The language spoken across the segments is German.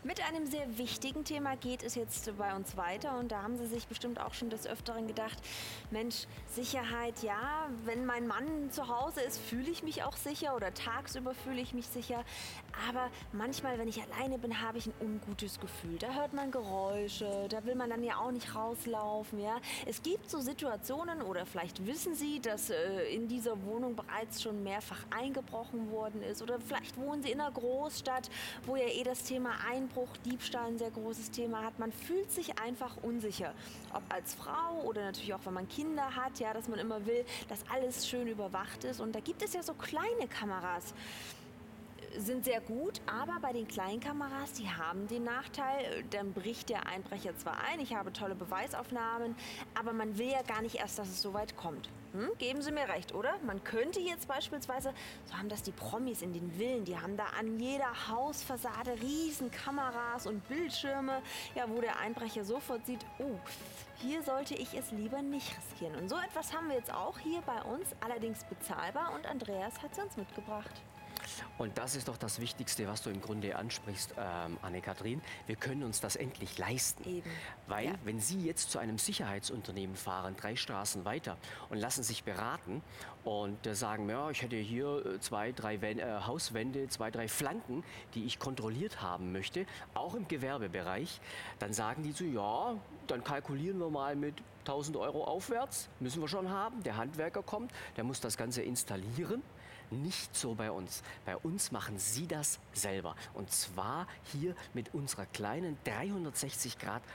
Mit einem sehr wichtigen Thema geht es jetzt bei uns weiter und da haben Sie sich bestimmt auch schon des Öfteren gedacht, Mensch, Sicherheit, ja, wenn mein Mann zu Hause ist, fühle ich mich auch sicher oder tagsüber fühle ich mich sicher, aber manchmal, wenn ich alleine bin, habe ich ein ungutes Gefühl. Da hört man Geräusche, da will man dann ja auch nicht rauslaufen, ja. Es gibt so Situationen oder vielleicht wissen Sie, dass in dieser Wohnung bereits schon mehrfach eingebrochen worden ist oder vielleicht wohnen Sie in einer Großstadt, wo ja das Thema Einbruch, Diebstahl ein sehr großes Thema hat. Man fühlt sich einfach unsicher. Ob als Frau oder natürlich auch, wenn man Kinder hat, ja, dass man immer will, dass alles schön überwacht ist. Und da gibt es ja so kleine Kameras, sind sehr gut, aber bei den kleinen Kameras, die haben den Nachteil, dann bricht der Einbrecher zwar ein, ich habe tolle Beweisaufnahmen, aber man will ja gar nicht erst, dass es so weit kommt. Geben Sie mir recht, oder? Man könnte jetzt beispielsweise, so haben das die Promis in den Villen, die haben da an jeder Hausfassade riesen Kameras und Bildschirme, ja, wo der Einbrecher sofort sieht, oh, hier sollte ich es lieber nicht riskieren. Und so etwas haben wir jetzt auch hier bei uns, allerdings bezahlbar, und Andreas hat sie uns mitgebracht. Und das ist doch das Wichtigste, was du im Grunde ansprichst, Anne-Kathrin. Wir können uns das endlich leisten. Eben. Weil, Ja. wenn Sie jetzt zu einem Sicherheitsunternehmen fahren, 3 Straßen weiter, und lassen sich beraten und sagen, ja, ich hätte hier 2, 3 Hauswände, 2, 3 Flanken, die ich kontrolliert haben möchte, auch im Gewerbebereich, dann sagen die so, ja, dann kalkulieren wir mal mit 1.000 Euro aufwärts, müssen wir schon haben. Der Handwerker kommt, der muss das Ganze installieren. Nicht so bei uns. Bei uns machen Sie das selber. Und zwar hier mit unserer kleinen 360 Grad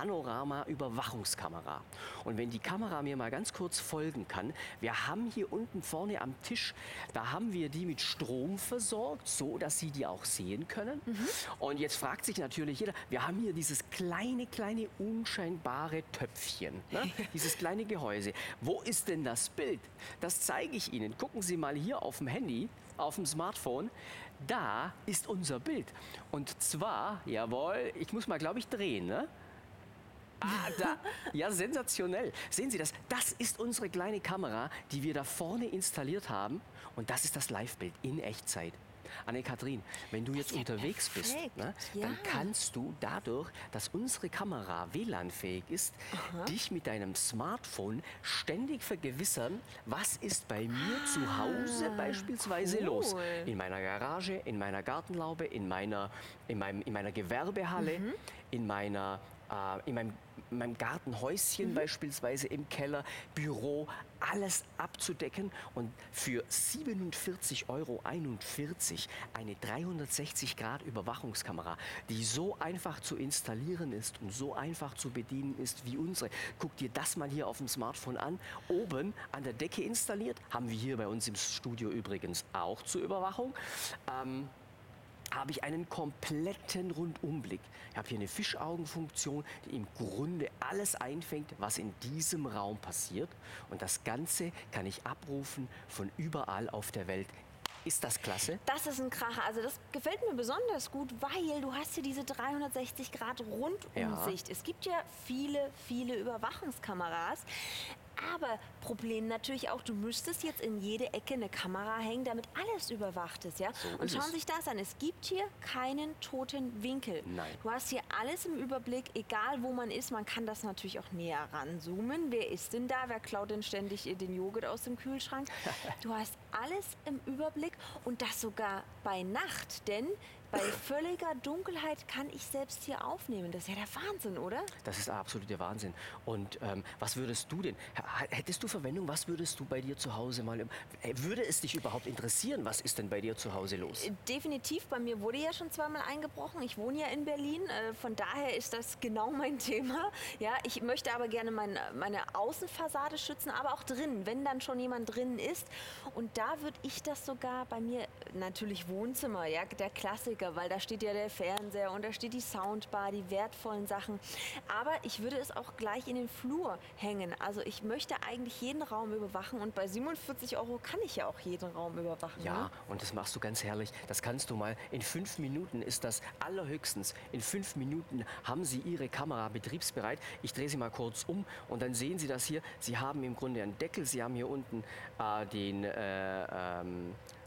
Panorama-Überwachungskamera. Und wenn die Kamera mir mal ganz kurz folgen kann, wir haben hier unten vorne am Tisch, da haben wir die mit Strom versorgt, so dass Sie die auch sehen können. Und jetzt fragt sich natürlich jeder, wir haben hier dieses kleine, unscheinbare Töpfchen, ne? Dieses kleine Gehäuse. Wo ist denn das Bild? Das zeige ich Ihnen. Gucken Sie mal hier auf dem Handy, auf dem Smartphone. Da ist unser Bild. Und zwar, jawohl, ich muss mal, glaube ich, drehen, ne? Ah, da. Ja, sensationell. Sehen Sie das? Das ist unsere kleine Kamera, die wir da vorne installiert haben. Und das ist das Live-Bild in Echtzeit. Anne-Kathrin, wenn du jetzt ja unterwegs bist, perfekt, ne, ja. dann kannst du dadurch, dass unsere Kamera WLAN-fähig ist, dich mit deinem Smartphone ständig vergewissern, was ist bei mir zu Hause beispielsweise los. In meiner Garage, in meiner Gartenlaube, in meiner Gewerbehalle, in meinem Gartenhäuschen beispielsweise im Keller, Büro, alles abzudecken und für 47,41 Euro eine 360 Grad Überwachungskamera, die so einfach zu installieren ist und so einfach zu bedienen ist wie unsere. Guck dir das mal hier auf dem Smartphone an. Oben an der Decke installiert, haben wir hier bei uns im Studio übrigens auch zur Überwachung. Habe ich einen kompletten Rundumblick. Ich habe hier eine Fischaugenfunktion, die im Grunde alles einfängt, was in diesem Raum passiert. Und das Ganze kann ich abrufen von überall auf der Welt. Ist das klasse? Das ist ein Kracher. Also das gefällt mir besonders gut, weil du hast hier diese 360 Grad Rundumsicht. Ja. Es gibt ja viele Überwachungskameras. Aber Problem natürlich auch, du müsstest jetzt in jede Ecke eine Kamera hängen, damit alles überwacht ist, ja? So Und ist schauen es. Sie sich das an, es gibt hier keinen toten Winkel. Nein. Du hast hier alles im Überblick, egal wo man ist, man kann das natürlich auch näher ranzoomen. Wer ist denn da? Wer klaut denn ständig den Joghurt aus dem Kühlschrank? Du hast alles im Überblick und das sogar bei Nacht, denn bei völliger Dunkelheit kann ich selbst hier aufnehmen. Das ist ja der Wahnsinn, oder? Das ist absolut der Wahnsinn. Und was würdest du denn, hättest du Verwendung, was würdest du bei dir zu Hause mal, würde es dich überhaupt interessieren, was ist denn bei dir zu Hause los? Definitiv, bei mir wurde ja schon zweimal eingebrochen. Ich wohne ja in Berlin, von daher ist das genau mein Thema. Ja, ich möchte aber gerne meine Außenfassade schützen, aber auch drinnen, wenn dann schon jemand drinnen ist. Und da würde ich das sogar bei mir, natürlich Wohnzimmer, ja, der Klassiker, weil da steht ja der Fernseher und da steht die Soundbar, die wertvollen Sachen. Aber ich würde es auch gleich in den Flur hängen. Also ich möchte eigentlich jeden Raum überwachen und bei 47 Euro kann ich ja auch jeden Raum überwachen. Ja, Ne? und das machst du ganz herrlich. Das kannst du mal. In 5 Minuten ist das allerhöchstens. In 5 Minuten haben Sie Ihre Kamera betriebsbereit. Ich drehe sie mal kurz um und dann sehen Sie das hier. Sie haben im Grunde einen Deckel. Sie haben hier unten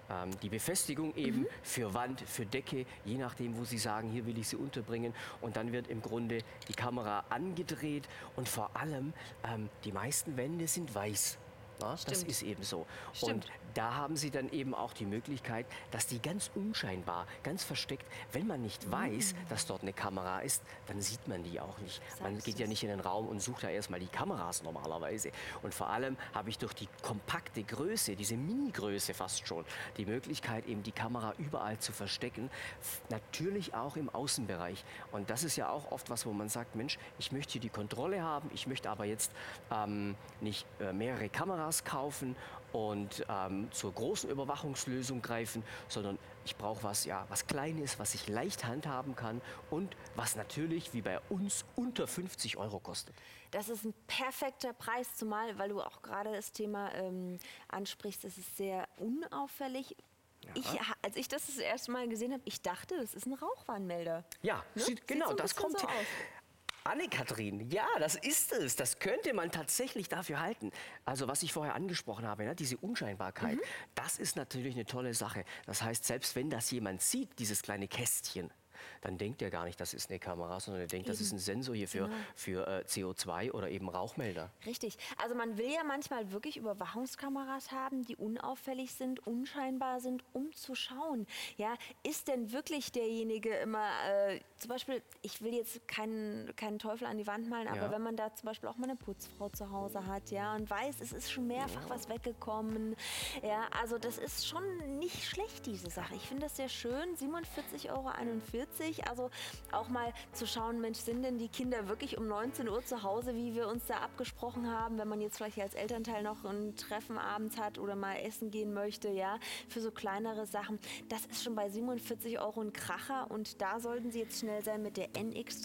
die Befestigung eben für Wand, für Decke, je nachdem, wo Sie sagen, hier will ich sie unterbringen. Und dann wird im Grunde die Kamera angedreht und vor allem, die meisten Wände sind weiß. Ja, das ist eben so. Stimmt. Und da haben Sie dann eben auch die Möglichkeit, dass die ganz unscheinbar, ganz versteckt, wenn man nicht weiß, dass dort eine Kamera ist, dann sieht man die auch nicht. Man geht ja nicht in den Raum und sucht da erstmal die Kameras normalerweise. Und vor allem habe ich durch die kompakte Größe, diese Mini-Größe fast schon, die Möglichkeit, eben die Kamera überall zu verstecken. Natürlich auch im Außenbereich. Und das ist ja auch oft was, wo man sagt, Mensch, ich möchte hier die Kontrolle haben, ich möchte aber jetzt nicht mehrere Kameras kaufen und zur großen Überwachungslösung greifen, sondern ich brauche was, ja, was Kleines, was ich leicht handhaben kann und was natürlich, wie bei uns, unter 50 € kostet. Das ist ein perfekter Preis, zumal, weil du auch gerade das Thema ansprichst, es ist sehr unauffällig. Ja. Als ich das erste Mal gesehen habe, ich dachte, das ist ein Rauchwarnmelder. Ja, Ne? genau, so ein das bisschen kommt so aus. Anne-Kathrin, ja, das ist es. Das könnte man tatsächlich dafür halten. Also was ich vorher angesprochen habe, ne, diese Unscheinbarkeit, das ist natürlich eine tolle Sache. Das heißt, selbst wenn das jemand sieht, dieses kleine Kästchen, dann denkt er gar nicht, das ist eine Kamera, sondern er denkt, das ist ein Sensor hier für CO2 oder eben Rauchmelder. Richtig. Also man will ja manchmal wirklich Überwachungskameras haben, die unauffällig sind, unscheinbar sind, um zu schauen. Ja, ist denn wirklich derjenige immer, zum Beispiel, ich will jetzt keinen Teufel an die Wand malen, aber wenn man da zum Beispiel auch mal eine Putzfrau zu Hause hat, ja, und weiß, es ist schon mehrfach was weggekommen, ja, also das ist schon nicht schlecht, diese Sache. Ich finde das sehr schön, 47,41 €. Also auch mal zu schauen, Mensch, sind denn die Kinder wirklich um 19 Uhr zu Hause, wie wir uns da abgesprochen haben, wenn man jetzt vielleicht als Elternteil noch ein Treffen abends hat oder mal essen gehen möchte, ja, für so kleinere Sachen. Das ist schon bei 47 € ein Kracher und da sollten Sie jetzt schnell sein mit der NX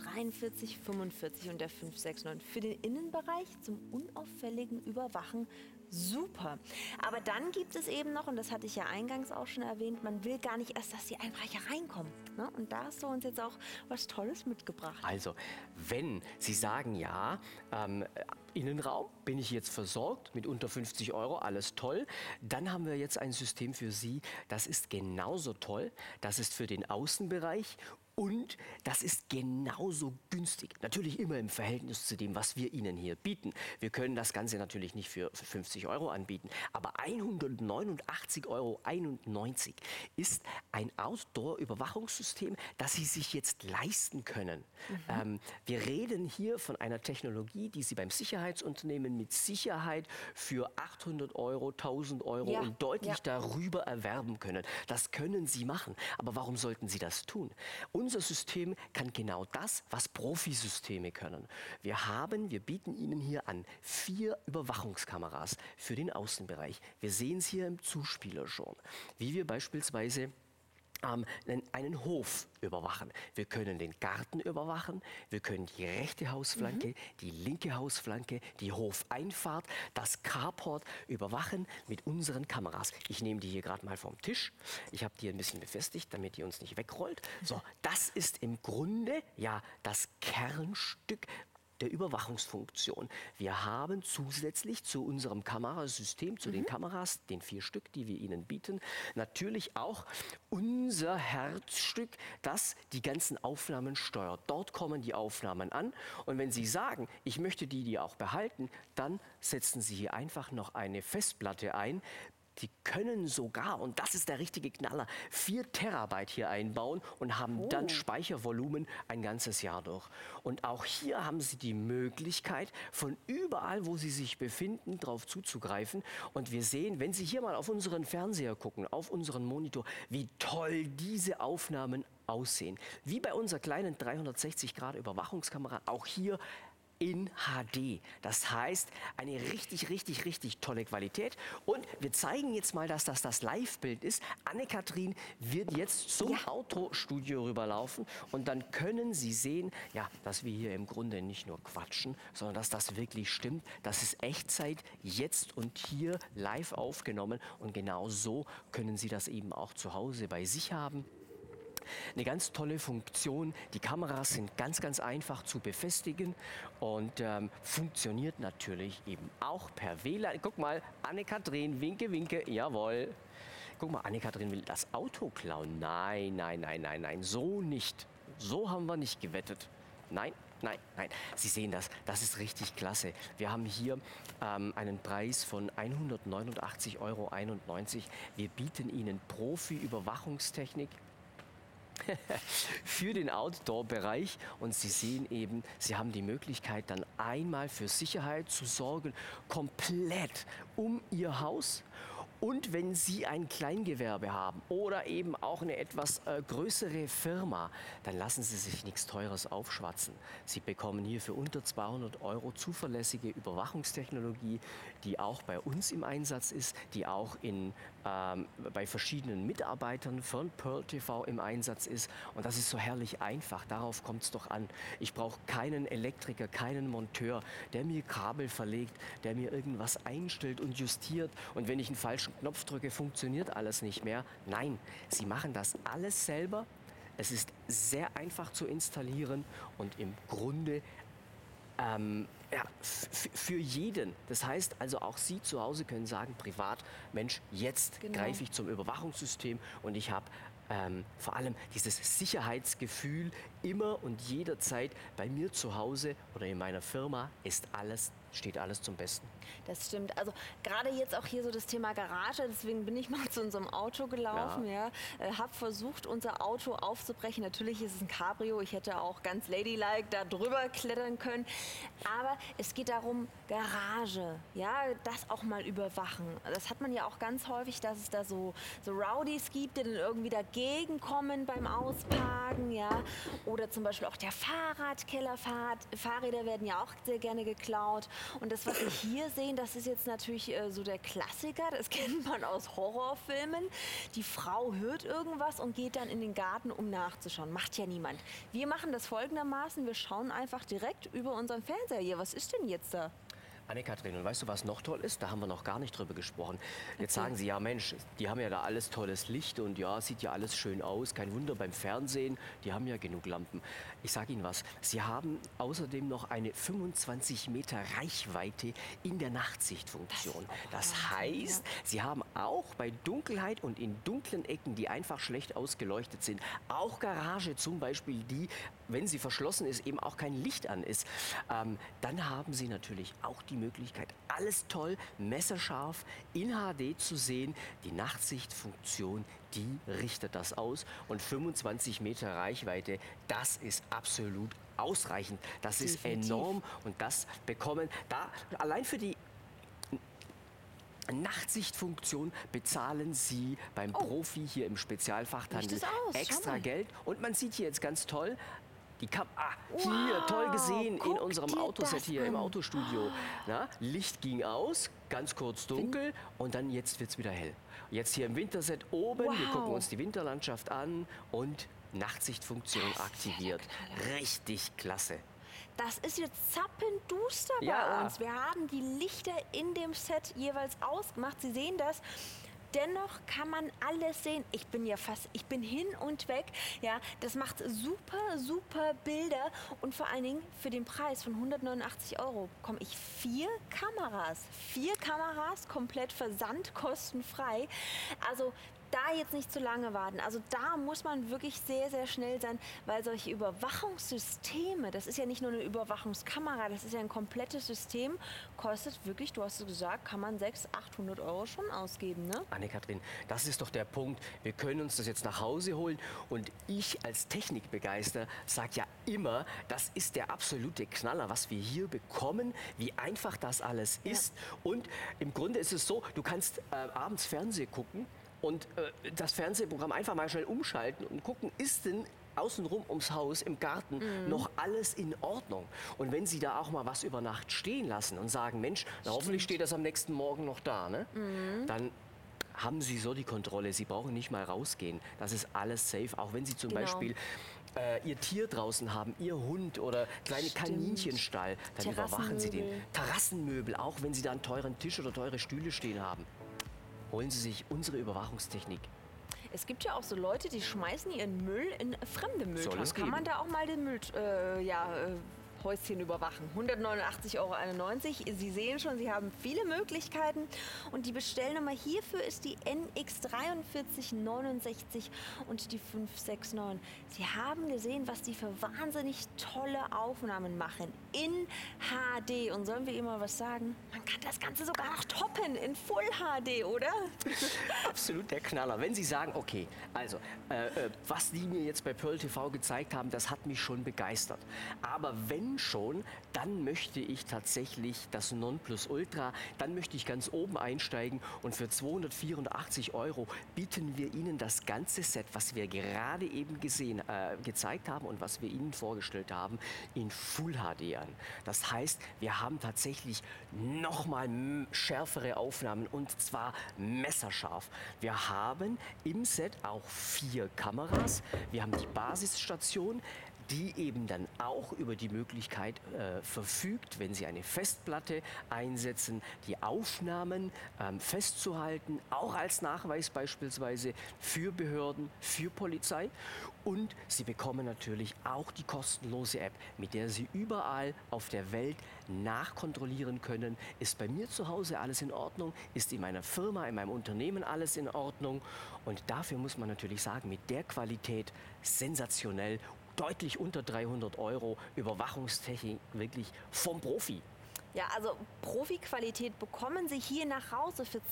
4345 und der 569. Für den Innenbereich zum unauffälligen Überwachen super. Aber dann gibt es eben noch, und das hatte ich ja eingangs auch schon erwähnt, man will gar nicht erst, dass die Einbrecher reinkommen. Ne? Und da hast du uns jetzt auch was Tolles mitgebracht. Also, wenn Sie sagen, ja, Innenraum bin ich jetzt versorgt mit unter 50 €, alles toll, dann haben wir jetzt ein System für Sie, das ist genauso toll, das ist für den Außenbereich und das ist genauso günstig. Natürlich immer im Verhältnis zu dem, was wir Ihnen hier bieten. Wir können das Ganze natürlich nicht für 50 € anbieten, aber 189,91 € ist ein Outdoor-Überwachungssystem, das Sie sich jetzt leisten können. Wir reden hier von einer Technologie, die Sie beim Sicherheitsunternehmen mit Sicherheit für 800 €, 1000 € und deutlich darüber erwerben können. Das können Sie machen. Aber warum sollten Sie das tun? Unser System kann genau das, was Profisysteme können. Wir bieten Ihnen hier an 4 Überwachungskameras für den Außenbereich. Wir sehen es hier im Zuspieler schon, wie wir beispielsweise einen Hof überwachen. Wir können den Garten überwachen, wir können die rechte Hausflanke, die linke Hausflanke, die Hofeinfahrt, das Carport überwachen mit unseren Kameras. Ich nehme die hier gerade mal vom Tisch. Ich habe die ein bisschen befestigt, damit die uns nicht wegrollt. So, das ist im Grunde ja das Kernstück der Überwachungsfunktion. Wir haben zusätzlich zu unserem Kamerasystem, zu den Kameras, den 4 Stück, die wir Ihnen bieten, natürlich auch unser Herzstück, das die ganzen Aufnahmen steuert. Dort kommen die Aufnahmen an und wenn Sie sagen, ich möchte die auch behalten, dann setzen Sie hier einfach noch eine Festplatte ein. Die können sogar, und das ist der richtige Knaller, 4 Terabyte hier einbauen und haben dann Speichervolumen ein ganzes Jahr durch. Und auch hier haben Sie die Möglichkeit, von überall, wo Sie sich befinden, darauf zuzugreifen. Und wir sehen, wenn Sie hier mal auf unseren Fernseher gucken, auf unseren Monitor, wie toll diese Aufnahmen aussehen. Wie bei unserer kleinen 360-Grad-Überwachungskamera, auch hier in HD. Das heißt, eine richtig tolle Qualität. Und wir zeigen jetzt mal, dass das Live-Bild ist. Anne-Kathrin wird jetzt zum Autostudio rüberlaufen und dann können Sie sehen, ja, dass wir hier im Grunde nicht nur quatschen, sondern dass das wirklich stimmt. Das ist Echtzeit, jetzt und hier live aufgenommen und genau so können Sie das eben auch zu Hause bei sich haben. Eine ganz tolle Funktion. Die Kameras sind ganz einfach zu befestigen und funktioniert natürlich eben auch per WLAN. Guck mal, Anne-Kathrin, winke, jawohl. Guck mal, Anne-Kathrin will das Auto klauen. Nein, nein, nein, nein, nein, so nicht. So haben wir nicht gewettet. Nein, nein, nein. Sie sehen das, das ist richtig klasse. Wir haben hier einen Preis von 189,91 Euro. Wir bieten Ihnen Profi-Überwachungstechnik für den Outdoor-Bereich und Sie sehen eben, Sie haben die Möglichkeit dann einmal für Sicherheit zu sorgen, komplett um Ihr Haus. Und wenn Sie ein Kleingewerbe haben oder eben auch eine etwas größere Firma, dann lassen Sie sich nichts Teures aufschwatzen. Sie bekommen hier für unter 200 Euro zuverlässige Überwachungstechnologie, die auch bei uns im Einsatz ist, die auch bei verschiedenen Mitarbeitern von Pearl TV im Einsatz ist. Und das ist so herrlich einfach, darauf kommt es doch an. Ich brauche keinen Elektriker, keinen Monteur, der mir Kabel verlegt, der mir irgendwas einstellt und justiert. Und wenn ich einen falschen Knopf drücke, funktioniert alles nicht mehr. Nein, Sie machen das alles selber. Es ist sehr einfach zu installieren und im Grunde für jeden. Das heißt also auch Sie zu Hause können sagen, privat, Mensch, jetzt greife ich zum Überwachungssystem und ich habe vor allem dieses Sicherheitsgefühl immer und jederzeit bei mir zu Hause oder in meiner Firma steht alles zum Besten. Das stimmt. Also gerade jetzt auch hier so das Thema Garage, deswegen bin ich mal zu unserem Auto gelaufen, habe versucht, unser Auto aufzubrechen. Natürlich ist es ein Cabrio, ich hätte auch ganz ladylike da drüber klettern können. Aber es geht darum, Garage, ja, das auch mal überwachen. Das hat man ja auch ganz häufig, dass es da so Rowdies gibt, die dann irgendwie dagegen kommen beim Ausparken, ja. Oder zum Beispiel auch der Fahrradkeller, Fahrräder werden ja auch sehr gerne geklaut. Und das, was Sie hier sehen, das ist jetzt natürlich so der Klassiker. Das kennt man aus Horrorfilmen. Die Frau hört irgendwas und geht dann in den Garten, um nachzuschauen. Macht ja niemand. Wir machen das folgendermaßen. Wir schauen einfach direkt über unseren Fernseher hier. Was ist denn jetzt da? Anne-Kathrin, und weißt du, was noch toll ist? Da haben wir noch gar nicht drüber gesprochen. Jetzt sagen Sie, ja Mensch, die haben ja da alles tolles Licht und ja, sieht ja alles schön aus. Kein Wunder beim Fernsehen, die haben ja genug Lampen. Ich sage Ihnen was, Sie haben außerdem noch eine 25 Meter Reichweite in der Nachtsichtfunktion. Das heißt, Sie haben auch bei Dunkelheit und in dunklen Ecken, die einfach schlecht ausgeleuchtet sind, auch Garage zum Beispiel, die, wenn sie verschlossen ist, eben auch kein Licht an ist, dann haben Sie natürlich auch die Möglichkeit, alles toll, messerscharf in HD zu sehen. Die Nachtsichtfunktion, die richtet das aus. Und 25 Meter Reichweite, das ist absolut ausreichend. Das ist enorm und das bekommen da allein für die Nachtsichtfunktion bezahlen Sie beim Profi hier im Spezialfachhandel extra Geld. Und man sieht hier jetzt ganz toll, hier, toll gesehen in unserem Autoset hier im Autostudio. Na, Licht ging aus, ganz kurz dunkel und dann jetzt wird es wieder hell. Jetzt hier im Winterset oben, wir gucken uns die Winterlandschaft an und Nachtsichtfunktion aktiviert. Richtig klasse. Das ist jetzt zappenduster bei uns. Wir haben die Lichter in dem Set jeweils ausgemacht. Sie sehen das. Dennoch kann man alles sehen. Ich bin hin und weg. Ja, das macht super, super Bilder. Und vor allen Dingen für den Preis von 189 Euro bekomme ich 4 Kameras. 4 Kameras, komplett versandkostenfrei. Also da jetzt nicht zu lange warten. Also da muss man wirklich sehr, sehr schnell sein, weil solche Überwachungssysteme, das ist ja nicht nur eine Überwachungskamera, das ist ja ein komplettes System, kostet wirklich, du hast es gesagt, kann man 600, 800 Euro schon ausgeben, ne? Anne-Kathrin, das ist doch der Punkt. Wir können uns das jetzt nach Hause holen und ich als Technikbegeister sage ja immer, das ist der absolute Knaller, was wir hier bekommen, wie einfach das alles ist. Und im Grunde ist es so, du kannst abends Fernsehen gucken und das Fernsehprogramm einfach mal schnell umschalten und gucken, ist denn außenrum ums Haus, im Garten, noch alles in Ordnung. Und wenn Sie da auch mal was über Nacht stehen lassen und sagen, Mensch, na, hoffentlich steht das am nächsten Morgen noch da, ne? Dann haben Sie so die Kontrolle. Sie brauchen nicht mal rausgehen. Das ist alles safe. Auch wenn Sie zum Beispiel Ihr Tier draußen haben, Ihr Hund oder kleine Kaninchenstall, dann überwachen Sie den. Terrassenmöbel, auch wenn Sie da einen teuren Tisch oder teure Stühle stehen haben. Holen Sie sich unsere Überwachungstechnik. Es gibt ja auch so Leute, die schmeißen ihren Müll in fremde Mülltonnen. Soll es Kann man geben. da auch mal den Müll Häuschen überwachen. 189,91 €. Sie sehen schon, Sie haben viele Möglichkeiten. Und die Bestellnummer hierfür ist die NX4369 und die 569. Sie haben gesehen, was die für wahnsinnig tolle Aufnahmen machen. In HD. Und sollen wir Ihnen mal was sagen? Man kann das Ganze sogar noch toppen in Full HD, oder? Absolut der Knaller. Wenn Sie sagen, okay, also, was die mir jetzt bei Pearl TV gezeigt haben, das hat mich schon begeistert. Aber wenn schon, dann möchte ich tatsächlich das Nonplusultra, dann möchte ich ganz oben einsteigen und für 284 € bieten wir Ihnen das ganze Set, was wir gerade eben gezeigt haben und was wir Ihnen vorgestellt haben, in Full HD an. Das heißt, wir haben tatsächlich nochmal schärfere Aufnahmen und zwar messerscharf. Wir haben im Set auch 4 Kameras. Wir haben die Basisstation, die eben dann auch über die Möglichkeit verfügt, wenn Sie eine Festplatte einsetzen, die Aufnahmen festzuhalten, auch als Nachweis beispielsweise für Behörden, für Polizei. Und Sie bekommen natürlich auch die kostenlose App, mit der Sie überall auf der Welt nachkontrollieren können, ist bei mir zu Hause alles in Ordnung, ist in meiner Firma, in meinem Unternehmen alles in Ordnung. Und dafür muss man natürlich sagen, mit der Qualität sensationell, deutlich unter 300 € Überwachungstechnik, wirklich vom Profi. Ja, also Profi-Qualität bekommen Sie hier nach Hause für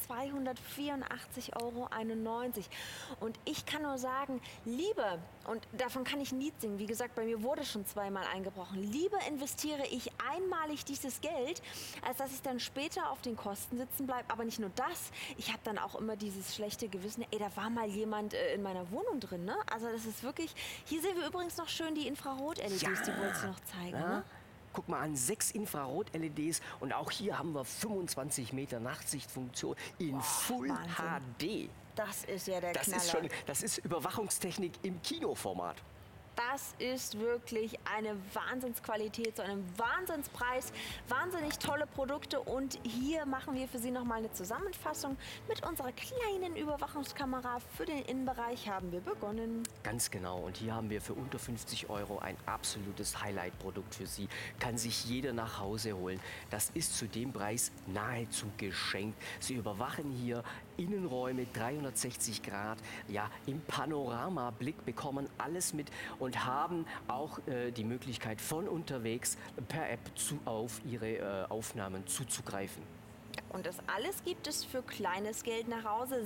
284,91 €. Und ich kann nur sagen, lieber, und davon kann ich ein Lied singen, wie gesagt, bei mir wurde schon zweimal eingebrochen, lieber investiere ich einmalig dieses Geld, als dass ich dann später auf den Kosten sitzen bleibe. Aber nicht nur das, ich habe dann auch immer dieses schlechte Gewissen, ey, da war mal jemand in meiner Wohnung drin, ne? Also das ist wirklich, hier sehen wir übrigens noch schön die Infrarot-LEDs, Ja. die wolltest du noch zeigen, Ja. ne? Guck mal an, 6 Infrarot-LEDs und auch hier haben wir 25 Meter Nachtsichtfunktion in Full Wahnsinn. HD. Das ist ja der Das Knaller. das ist Überwachungstechnik im Kinoformat. Das ist wirklich eine Wahnsinnsqualität zu einem Wahnsinnspreis. Wahnsinnig tolle Produkte. Und hier machen wir für Sie nochmal eine Zusammenfassung. Mit unserer kleinen Überwachungskamera für den Innenbereich haben wir begonnen. Ganz genau. Und hier haben wir für unter 50 € ein absolutes Highlight-Produkt für Sie. Kann sich jeder nach Hause holen. Das ist zu dem Preis nahezu geschenkt. Sie überwachen hier Innenräume 360 Grad, ja, im Panoramablick, bekommen alles mit und haben auch die Möglichkeit von unterwegs per App auf Ihre Aufnahmen zuzugreifen. Und das alles gibt es für kleines Geld nach Hause,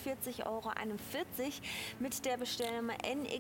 47,41 € mit der Bestellnummer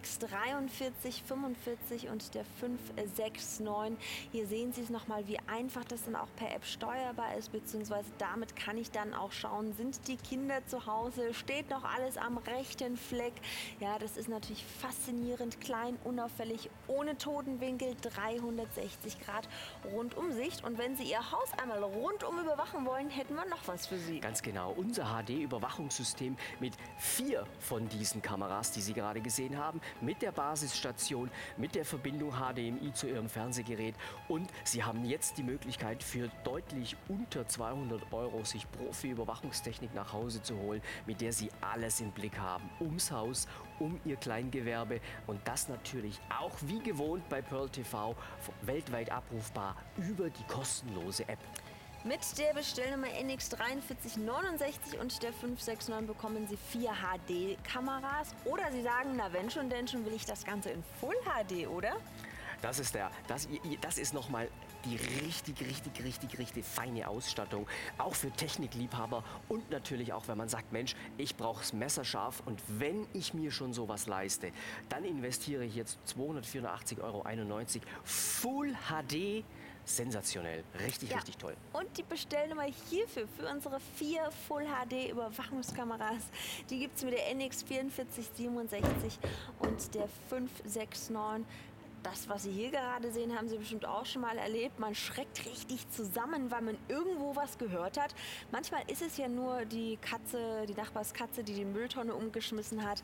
NX4345 und der 569. Hier sehen Sie es nochmal, wie einfach das dann auch per App steuerbar ist, beziehungsweise damit kann ich dann auch schauen, sind die Kinder zu Hause, steht noch alles am rechten Fleck. Ja, das ist natürlich faszinierend, klein, unauffällig, ohne Totenwinkel, 360 Grad Rundumsicht. Und wenn Sie Ihr Haus einmal rundum überwachen wollen, hätten wir noch was für Sie. Ganz genau, unser HD-Überwachungssystem mit 4 von diesen Kameras, die Sie gerade gesehen haben, mit der Basisstation, mit der Verbindung HDMI zu Ihrem Fernsehgerät. Und Sie haben jetzt die Möglichkeit, für deutlich unter 200 € sich Profi-Überwachungstechnik nach Hause zu holen, mit der Sie alles im Blick haben, ums Haus, um Ihr Kleingewerbe. Und das natürlich auch wie gewohnt bei Pearl TV weltweit abrufbar über die kostenlose App. Mit der Bestellnummer NX4369 und der 569 bekommen Sie 4 HD-Kameras. Oder Sie sagen, na wenn schon, denn schon will ich das Ganze in Full HD, oder? Das ist nochmal die richtig feine Ausstattung. Auch für Technikliebhaber und natürlich auch, wenn man sagt, Mensch, ich brauche es messerscharf und wenn ich mir schon sowas leiste, dann investiere ich jetzt 284,91 € Full HD. Sensationell, richtig toll. Und die Bestellnummer hierfür, für unsere 4 Full HD Überwachungskameras, die gibt es mit der NX4467 und der 569. Das, was Sie hier gerade sehen, haben Sie bestimmt auch schon mal erlebt. Man schreckt richtig zusammen, weil man irgendwo was gehört hat. Manchmal ist es ja nur die Katze, die Nachbarskatze, die die Mülltonne umgeschmissen hat.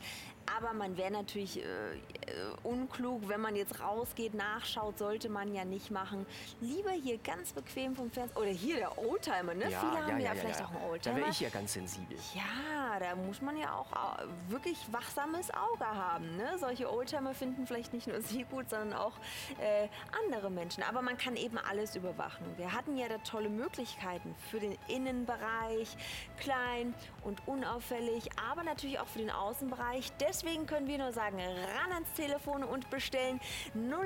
Aber man wäre natürlich unklug, wenn man jetzt rausgeht, nachschaut, sollte man ja nicht machen. Lieber hier ganz bequem vom Fernseher. Oder hier der Oldtimer, ne? Viele haben ja vielleicht auch einen Oldtimer. Da wäre ich ja ganz sensibel. Ja, da muss man ja auch wirklich wachsames Auge haben. Ne? Solche Oldtimer finden vielleicht nicht nur Sie gut, sondern auch andere Menschen. Aber man kann eben alles überwachen. Wir hatten ja da tolle Möglichkeiten für den Innenbereich, klein und unauffällig, aber natürlich auch für den Außenbereich. Deswegen können wir nur sagen, ran ans Telefon und bestellen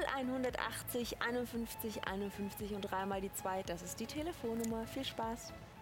0180 51 51 und dreimal die 2. Das ist die Telefonnummer. Viel Spaß!